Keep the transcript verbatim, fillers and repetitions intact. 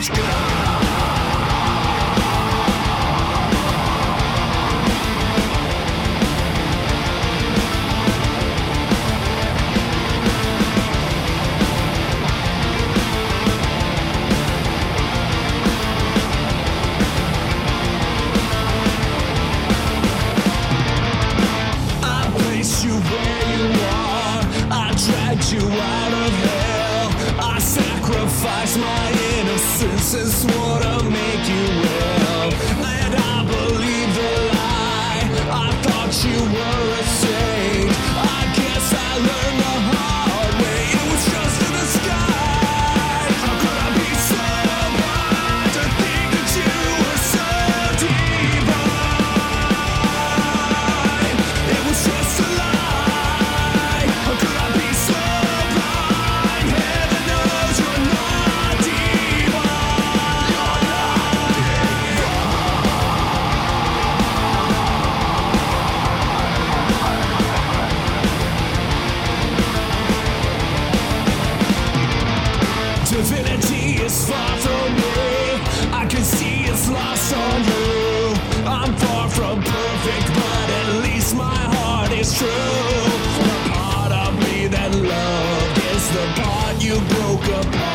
You out of hell. I sacrificed my innocence and swore to make you well. And I believed the lie. I thought you were a saint. I guess I learned the hard way. It was just in the sky. How could I be so blind to think that you were so divine? It was just a lie. How could I be so Divinity is far from me. I can see it's lost on you. I'm far from perfect, but at least my heart is true. The part of me that loved is the part you broke apart.